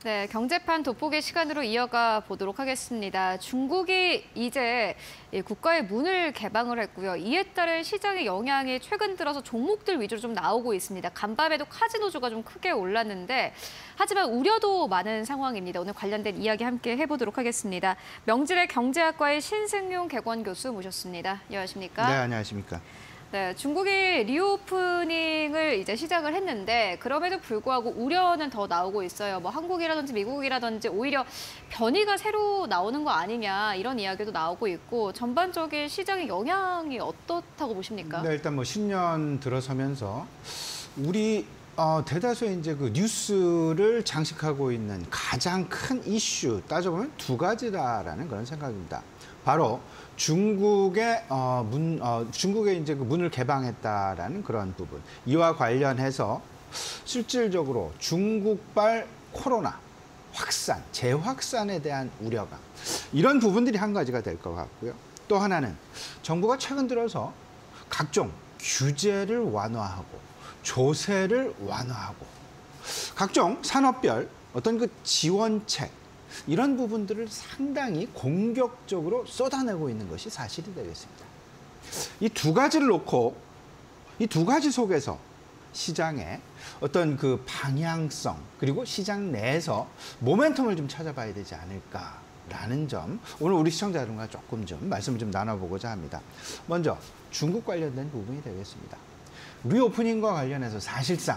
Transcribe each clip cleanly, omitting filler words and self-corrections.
네, 경제판 돋보기 시간으로 이어가 보도록 하겠습니다. 중국이 이제 국가의 문을 개방을 했고요. 이에 따른 시장의 영향이 최근 들어서 종목들 위주로 좀 나오고 있습니다. 간밤에도 카지노주가 좀 크게 올랐는데 하지만 우려도 많은 상황입니다. 오늘 관련된 이야기 함께 해보도록 하겠습니다. 명지대 경제학과의 신승용 개관 교수 모셨습니다. 안녕하십니까? 네, 안녕하십니까? 네, 중국이 리오프닝을 이제 시작을 했는데 그럼에도 불구하고 우려는 더 나오고 있어요. 뭐 한국이라든지 미국이라든지 오히려 변이가 새로 나오는 거 아니냐 이런 이야기도 나오고 있고 전반적인 시장의 영향이 어떻다고 보십니까? 네, 일단 뭐 신년 들어서면서 우리 대다수의 이제 그 뉴스를 장식하고 있는 가장 큰 이슈 따져보면 두 가지다라는 그런 생각입니다. 바로 중국의 중국의 이제 그 문을 개방했다라는 그런 부분. 이와 관련해서 실질적으로 중국발 코로나 확산, 재확산에 대한 우려감. 이런 부분들이 한 가지가 될 것 같고요. 또 하나는 정부가 최근 들어서 각종 규제를 완화하고 조세를 완화하고 각종 산업별 어떤 그 지원책 이런 부분들을 상당히 공격적으로 쏟아내고 있는 것이 사실이 되겠습니다. 이 두 가지를 놓고 이 두 가지 속에서 시장의 어떤 그 방향성 그리고 시장 내에서 모멘텀을 좀 찾아봐야 되지 않을까라는 점 오늘 우리 시청자 여러분과 조금 좀 말씀을 좀 나눠보고자 합니다. 먼저 중국 관련된 부분이 되겠습니다. 리오프닝과 관련해서 사실상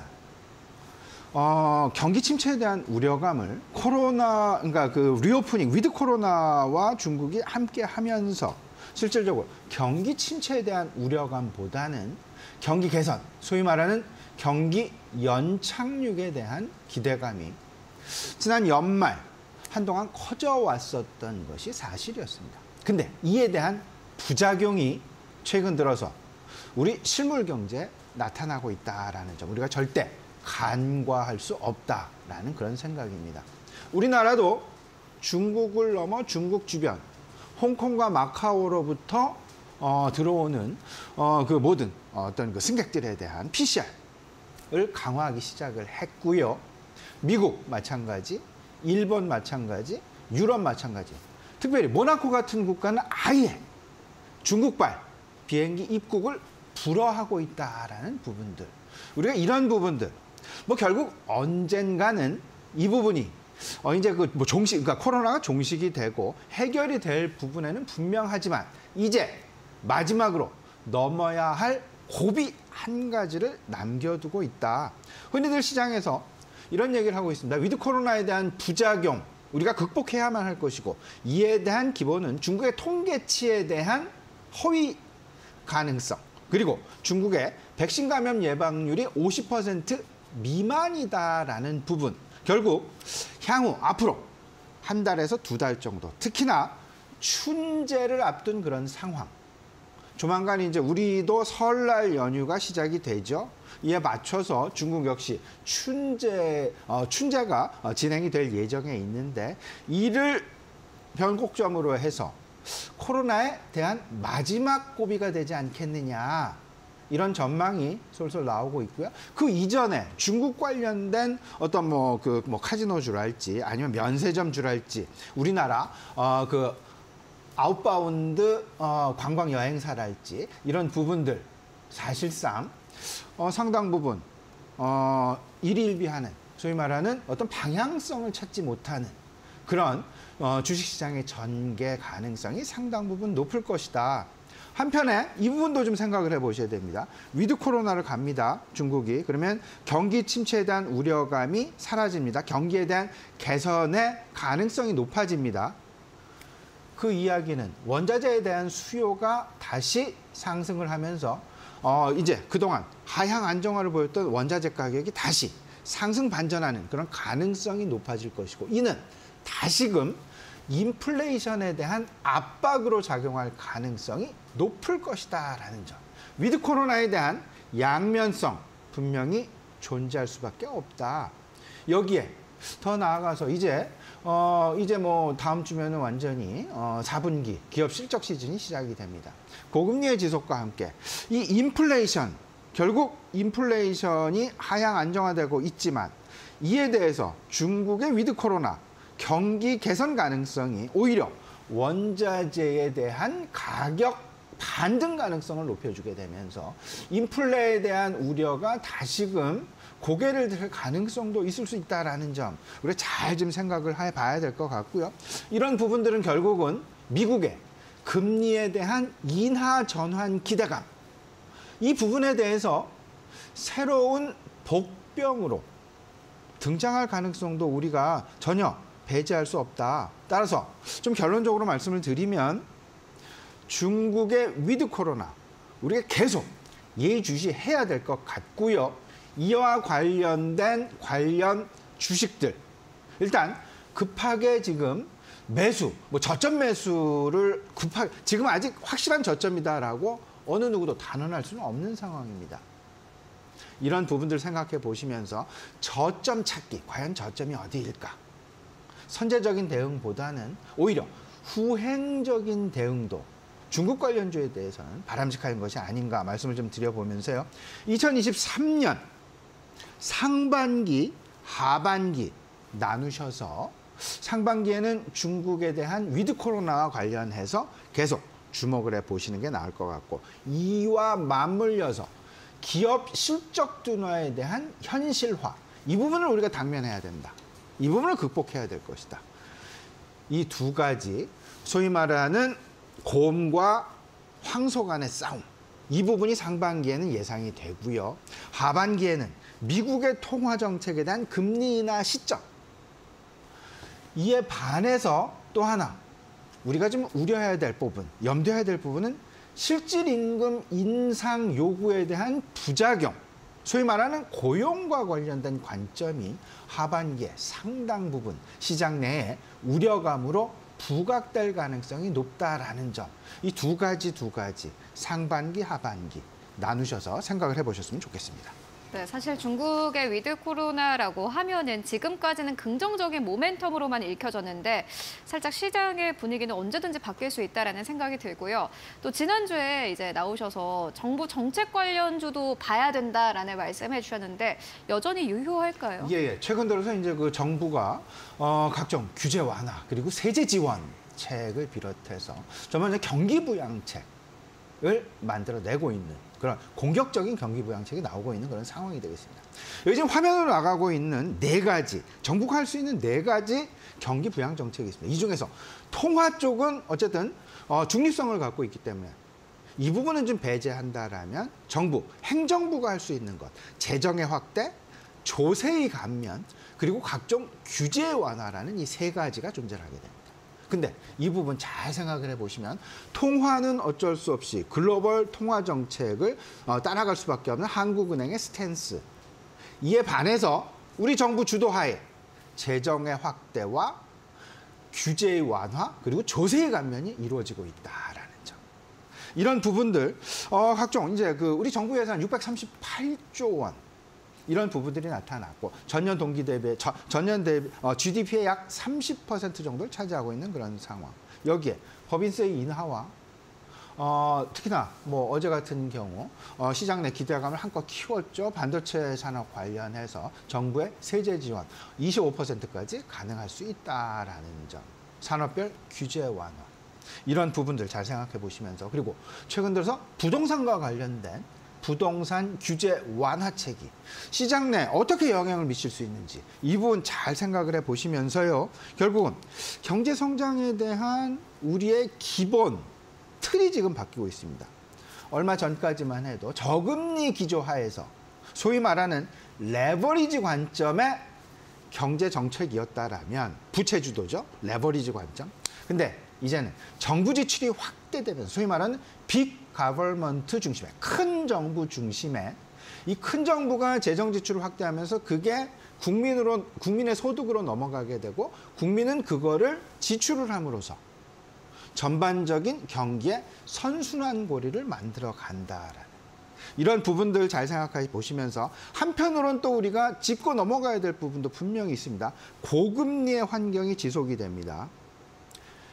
경기 침체에 대한 우려감을 그러니까 그 리오프닝, 위드 코로나와 중국이 함께 하면서 실질적으로 경기 침체에 대한 우려감보다는 경기 개선, 소위 말하는 경기 연착륙에 대한 기대감이 지난 연말 한동안 커져왔었던 것이 사실이었습니다. 근데 이에 대한 부작용이 최근 들어서 우리 실물 경제에 나타나고 있다라는 점, 우리가 절대 간과할 수 없다라는 그런 생각입니다. 우리나라도 중국을 넘어 중국 주변, 홍콩과 마카오로부터 들어오는 그 모든 어떤 그 승객들에 대한 PCR을 강화하기 시작을 했고요. 미국 마찬가지, 일본 마찬가지, 유럽 마찬가지. 특별히 모나코 같은 국가는 아예 중국발 비행기 입국을 불허하고 있다라는 부분들. 우리가 이런 부분들. 뭐 결국 언젠가는 이 부분이 이제 그 뭐 그러니까 코로나가 종식이 되고 해결이 될 부분에는 분명하지만 이제 마지막으로 넘어야 할 고비 한 가지를 남겨두고 있다. 흔히들 시장에서 이런 얘기를 하고 있습니다. 위드 코로나에 대한 부작용 우리가 극복해야만 할 것이고 이에 대한 기본은 중국의 통계치에 대한 허위 가능성 그리고 중국의 백신 감염 예방률이 50% 미만이다라는 부분. 결국 향후 앞으로 한 달에서 두 달 정도 특히나 춘제를 앞둔 그런 상황. 조만간 이제 우리도 설날 연휴가 시작이 되죠. 이에 맞춰서 중국 역시 춘제가 진행이 될 예정에 있는데 이를 변곡점으로 해서 코로나에 대한 마지막 고비가 되지 않겠느냐. 이런 전망이 솔솔 나오고 있고요. 그 이전에 중국 관련된 어떤 뭐 카지노주랄지 아니면 면세점주랄지 우리나라 그 아웃바운드 관광 여행사랄지 이런 부분들 사실상 상당 부분 일희일비하는 소위 말하는 어떤 방향성을 찾지 못하는 그런 주식시장의 전개 가능성이 상당 부분 높을 것이다. 한편에 이 부분도 좀 생각을 해보셔야 됩니다. 위드 코로나를 갑니다. 중국이. 그러면 경기 침체에 대한 우려감이 사라집니다. 경기에 대한 개선의 가능성이 높아집니다. 그 이야기는 원자재에 대한 수요가 다시 상승을 하면서 이제 그동안 하향 안정화를 보였던 원자재 가격이 다시 상승 반전하는 그런 가능성이 높아질 것이고 이는 다시금 인플레이션에 대한 압박으로 작용할 가능성이 높을 것이다라는 점. 위드 코로나에 대한 양면성 분명히 존재할 수밖에 없다. 여기에 더 나아가서 이제 뭐 다음 주면은 완전히 4분기 기업 실적 시즌이 시작이 됩니다. 고금리의 지속과 함께 이 인플레이션 결국 인플레이션이 하향 안정화되고 있지만 이에 대해서 중국의 위드 코로나 경기 개선 가능성이 오히려 원자재에 대한 가격 반등 가능성을 높여주게 되면서 인플레에 대한 우려가 다시금 고개를 들 가능성도 있을 수 있다는 점 우리가 잘 좀 생각을 해봐야 될 것 같고요. 이런 부분들은 결국은 미국의 금리에 대한 인하 전환 기대감, 이 부분에 대해서 새로운 복병으로 등장할 가능성도 우리가 전혀 배제할 수 없다. 따라서 좀 결론적으로 말씀을 드리면 중국의 위드 코로나 우리가 계속 예의주시해야 될 것 같고요. 이와 관련된 관련 주식들 일단 급하게 지금 매수, 저점 매수를 급하게 지금 아직 확실한 저점이다라고 어느 누구도 단언할 수는 없는 상황입니다. 이런 부분들 생각해 보시면서 저점 찾기, 과연 저점이 어디일까? 선제적인 대응보다는 오히려 후행적인 대응도 중국 관련주에 대해서는 바람직한 것이 아닌가 말씀을 좀 드려보면서요. 2023년 상반기, 하반기 나누셔서 상반기에는 중국에 대한 위드 코로나와 관련해서 계속 주목을 해보시는 게 나을 것 같고 이와 맞물려서 기업 실적 둔화에 대한 현실화 이 부분을 우리가 당면해야 된다. 이 부분을 극복해야 될 것이다. 이 두 가지 소위 말하는 곰과 황소 간의 싸움 이 부분이 상반기에는 예상이 되고요. 하반기에는 미국의 통화 정책에 대한 금리 인하 시점 이에 반해서 또 하나 우리가 좀 우려해야 될 부분, 염두해야 될 부분은 실질 임금 인상 요구에 대한 부작용, 소위 말하는 고용과 관련된 관점이 하반기에 상당 부분 시장 내에 우려감으로 부각될 가능성이 높다라는 점. 이 두 가지 상반기, 하반기 나누셔서 생각을 해보셨으면 좋겠습니다. 네, 사실 중국의 위드 코로나라고 하면은 지금까지는 긍정적인 모멘텀으로만 읽혀졌는데 살짝 시장의 분위기는 언제든지 바뀔 수 있다라는 생각이 들고요. 또 지난주에 이제 나오셔서 정부 정책 관련주도 봐야 된다라는 말씀해 주셨는데 여전히 유효할까요? 예. 최근 들어서 이제 그 정부가 각종 규제 완화 그리고 세제 지원책을 비롯해서 정말 이제 경기 부양책을 만들어내고 있는 그런 공격적인 경기 부양책이 나오고 있는 그런 상황이 되겠습니다. 여기 지금 화면으로 나가고 있는 네 가지, 정부가 할 수 있는 네 가지 경기 부양 정책이 있습니다. 이 중에서 통화 쪽은 어쨌든 중립성을 갖고 있기 때문에 이 부분은 좀 배제한다라면 정부, 행정부가 할 수 있는 것, 재정의 확대, 조세의 감면, 그리고 각종 규제 완화라는 이 세 가지가 존재를 하게 됩니다. 근데 이 부분 잘 생각을 해보시면 통화는 어쩔 수 없이 글로벌 통화 정책을 따라갈 수밖에 없는 한국은행의 스탠스. 이에 반해서 우리 정부 주도하에 재정의 확대와 규제의 완화 그리고 조세의 감면이 이루어지고 있다라는 점. 이런 부분들 각종 이제 우리 정부 예산 638조 원. 이런 부분들이 나타났고 전년 동기 대비 전년 대비 GDP의 약 30% 정도를 차지하고 있는 그런 상황. 여기에 법인세의 인하와 특히나 어제 같은 경우 시장 내 기대감을 한껏 키웠죠. 반도체 산업 관련해서 정부의 세제 지원 25%까지 가능할 수 있다라는 점. 산업별 규제 완화. 이런 부분들 잘 생각해 보시면서 그리고 최근 들어서 부동산과 관련된 부동산 규제 완화책이 시장 내 어떻게 영향을 미칠 수 있는지 이 부분 잘 생각을 해보시면서요. 결국은 경제 성장에 대한 우리의 기본 틀이 지금 바뀌고 있습니다. 얼마 전까지만 해도 저금리 기조 하에서 소위 말하는 레버리지 관점의 경제 정책이었다라면 부채 주도죠. 레버리지 관점. 근데 이제는 정부 지출이 확대되면서 소위 말하는 빅 가버먼트 중심의 큰 정부 중심의 이 큰 정부가 재정 지출을 확대하면서 그게 국민의 소득으로 넘어가게 되고 국민은 그거를 지출을 함으로써 전반적인 경기의 선순환 고리를 만들어 간다라는 이런 부분들 잘 생각해 보시면서 한편으로는 또 우리가 짚고 넘어가야 될 부분도 분명히 있습니다. 고금리의 환경이 지속이 됩니다.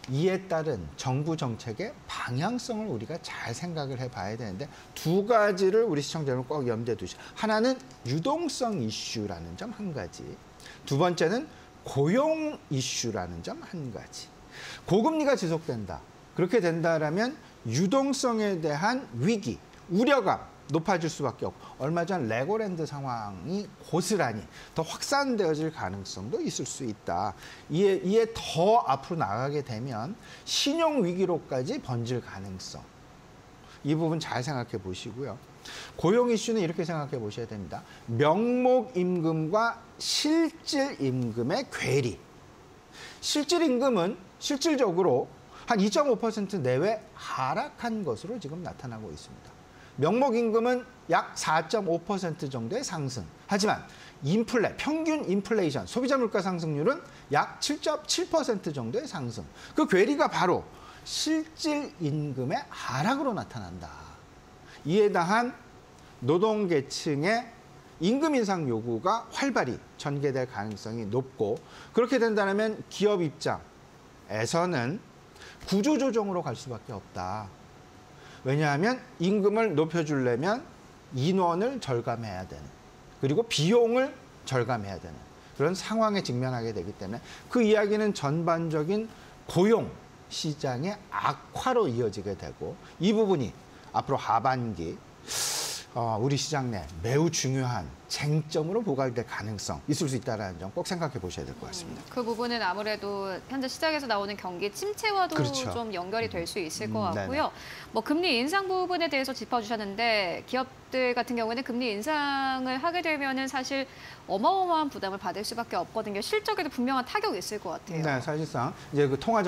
이에 따른 정부 정책의 방향성을 우리가 잘 생각을 해봐야 되는데 두 가지를 우리 시청자 여러분 꼭 염두에 두시고 하나는 유동성 이슈라는 점 한 가지, 두 번째는 고용 이슈라는 점 한 가지. 고금리가 지속된다. 그렇게 된다라면 유동성에 대한 위기, 우려감 높아질 수밖에 없고 얼마 전 레고랜드 상황이 고스란히 더 확산되어질 가능성도 있을 수 있다. 이에 더 앞으로 나가게 되면 신용 위기로까지 번질 가능성. 이 부분 잘 생각해 보시고요. 고용 이슈는 이렇게 생각해 보셔야 됩니다. 명목 임금과 실질 임금의 괴리. 실질 임금은 실질적으로 한 2.5% 내외 하락한 것으로 지금 나타나고 있습니다. 명목 임금은 약 4.5% 정도의 상승. 하지만 평균 인플레이션, 소비자 물가 상승률은 약 7.7% 정도의 상승. 그 괴리가 바로 실질 임금의 하락으로 나타난다. 이에 대한 노동계층의 임금 인상 요구가 활발히 전개될 가능성이 높고 그렇게 된다면 기업 입장에서는 구조조정으로 갈 수밖에 없다. 왜냐하면 임금을 높여주려면 인원을 절감해야 되는 그리고 비용을 절감해야 되는 그런 상황에 직면하게 되기 때문에 그 이야기는 전반적인 고용 시장의 악화로 이어지게 되고 이 부분이 앞으로 하반기 우리 시장 내 매우 중요한 쟁점으로 부각될 가능성 있을 수 있다는 점 꼭 생각해 보셔야 될 것 같습니다. 그 부분은 아무래도 현재 시장에서 나오는 경기 침체와도 그렇죠. 좀 연결이 될 수 있을 것 같고요. 네네. 뭐 금리 인상 부분에 대해서 짚어주셨는데 기업들 같은 경우에는 금리 인상을 하게 되면은 사실 어마어마한 부담을 받을 수밖에 없거든요. 실적에도 분명한 타격이 있을 것 같아요. 네, 사실상 이제 그 통화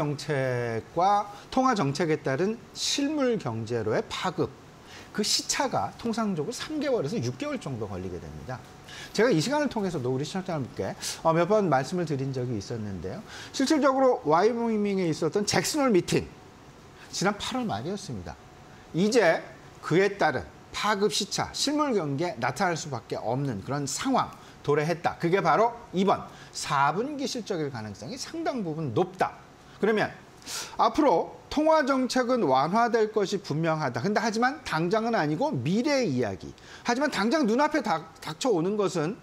정책에 따른 실물 경제로의 파급. 그 시차가 통상적으로 3개월에서 6개월 정도 걸리게 됩니다. 제가 이 시간을 통해서도 우리 시청자분께 몇 번 말씀을 드린 적이 있었는데요. 실질적으로 와이오밍에 있었던 잭슨홀 미팅, 지난 8월 말이었습니다. 이제 그에 따른 파급 시차, 실물 경기에 나타날 수밖에 없는 그런 상황 도래했다. 그게 바로 이번 4분기 실적일 가능성이 상당 부분 높다. 그러면 앞으로 통화 정책은 완화될 것이 분명하다. 근데 하지만 당장은 아니고 미래의 이야기. 하지만 당장 눈앞에 닥쳐오는 것은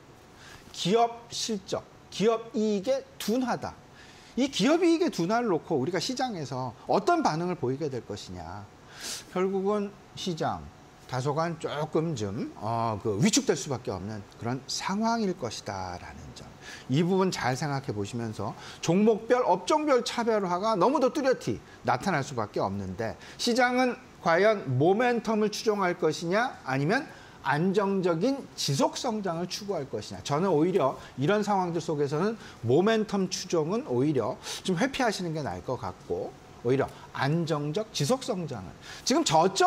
기업 실적, 기업 이익의 둔화다. 이 기업 이익의 둔화를 놓고 우리가 시장에서 어떤 반응을 보이게 될 것이냐. 결국은 시장 다소간 조금 좀 위축될 수밖에 없는 그런 상황일 것이다라는 점. 이 부분 잘 생각해 보시면서 종목별, 업종별 차별화가 너무도 뚜렷이 나타날 수밖에 없는데 시장은 과연 모멘텀을 추종할 것이냐 아니면 안정적인 지속 성장을 추구할 것이냐. 저는 오히려 이런 상황들 속에서는 모멘텀 추종은 오히려 좀 회피하시는 게 나을 것 같고 오히려 안정적 지속 성장을. 지금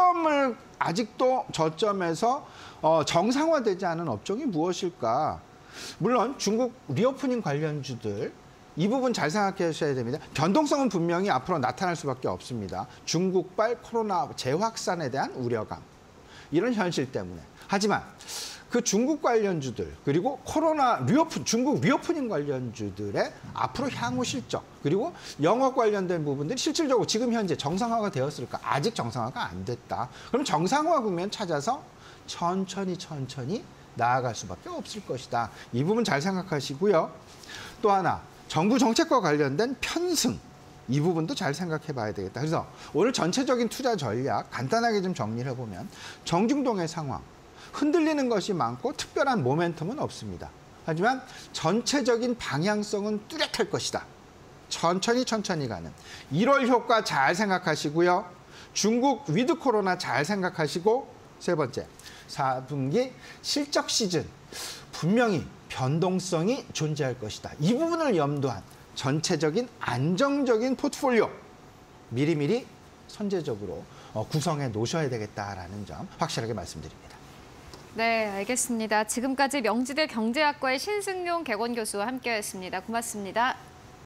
아직도 저점에서 정상화되지 않은 업종이 무엇일까? 물론 중국 리오프닝 관련주들 이 부분 잘 생각하셔야 됩니다. 변동성은 분명히 앞으로 나타날 수밖에 없습니다. 중국발 코로나 재확산에 대한 우려감. 이런 현실 때문에. 하지만 그 중국 관련주들 그리고 중국 리오프닝 관련주들의 앞으로 향후 실적 그리고 영업 관련된 부분들이 실질적으로 지금 현재 정상화가 되었을까? 아직 정상화가 안 됐다. 그럼 정상화 국면 찾아서 천천히 나아갈 수밖에 없을 것이다. 이 부분 잘 생각하시고요. 또 하나 정부 정책과 관련된 편승. 이 부분도 잘 생각해 봐야 되겠다. 그래서 오늘 전체적인 투자 전략 간단하게 좀 정리를 해보면 정중동의 상황. 흔들리는 것이 많고 특별한 모멘텀은 없습니다. 하지만 전체적인 방향성은 뚜렷할 것이다. 천천히 가는. 1월 효과 잘 생각하시고요. 중국 위드 코로나 잘 생각하시고 세 번째, 4분기 실적 시즌 분명히 변동성이 존재할 것이다. 이 부분을 염두한 전체적인 안정적인 포트폴리오 미리미리 선제적으로 구성해 놓으셔야 되겠다라는 점 확실하게 말씀드립니다. 네, 알겠습니다. 지금까지 명지대 경제학과의 신승용 개건 교수와 함께했습니다. 고맙습니다.